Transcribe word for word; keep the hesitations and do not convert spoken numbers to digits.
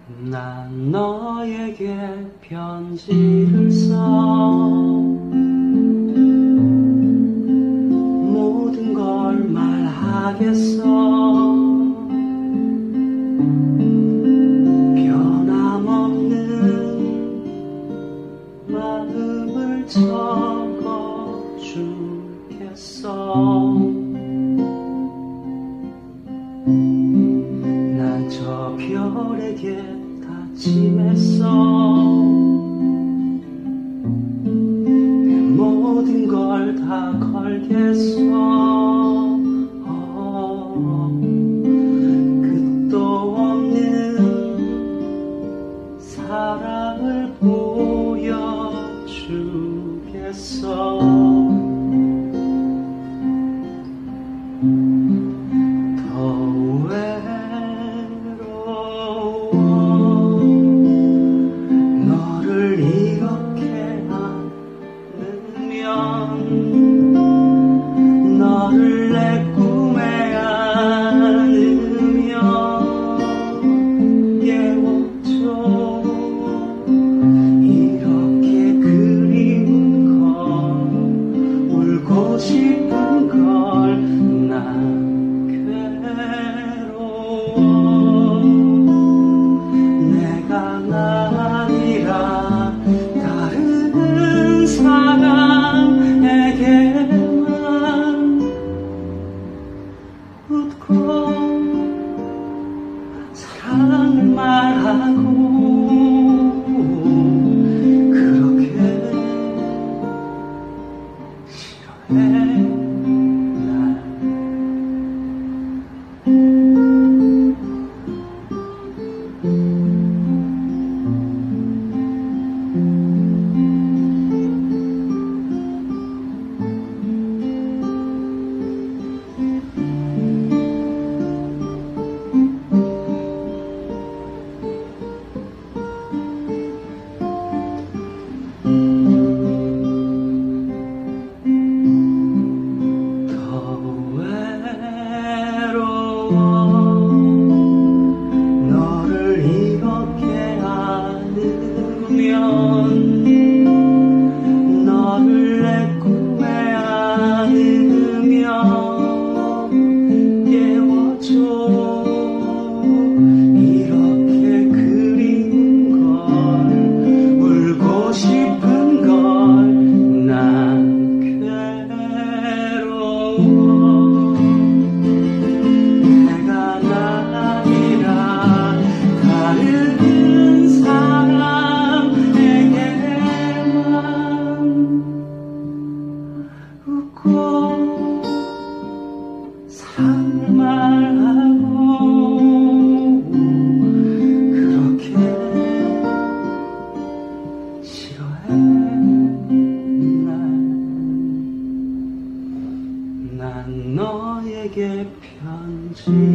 난 너에게 편지를 써 모든 걸 말하겠어. 변함없는 마음을 적어주겠어. 난 저 별에게 다짐했어. 내 모든 걸 다 걸겠어. 어, 끝도 없는 사랑을 보여주겠어. 너를 내 꿈에 안으며 깨워줘. 이렇게 그리운 걸, 울고 싶은 걸, 난 괴로워. 내가 아니라 다른 사람에게 웃고 사랑을 말하고 그렇게 싫어해. 너를 이렇게 안으면, 너를 내 꿈에 안으며 깨워줘. 이렇게 그리운 걸, 울고 싶은 걸, 난 괴로워. 사랑을 말하고 그렇게 싫어해. 난, 난 너에게 편지